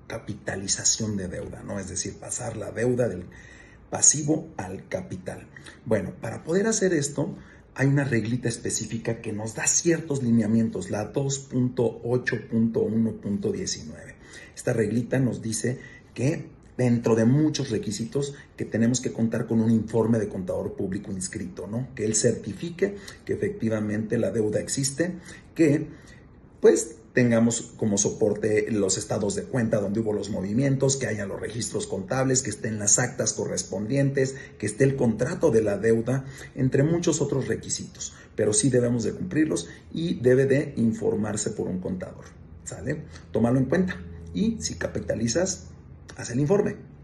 capitalización de deuda, ¿no? Es decir, pasar la deuda del pasivo al capital. Bueno, para poder hacer esto, hay una reglita específica que nos da ciertos lineamientos, la 2.8.1.19. Esta reglita nos dice que dentro de muchos requisitos que tenemos que contar con un informe de contador público inscrito, ¿no? Que él certifique que efectivamente la deuda existe, que pues tengamos como soporte los estados de cuenta donde hubo los movimientos, que haya los registros contables, que estén las actas correspondientes, que esté el contrato de la deuda, entre muchos otros requisitos. Pero sí debemos de cumplirlos y debe de informarse por un contador, ¿sale? Tómalo en cuenta y si capitalizas, haz el informe.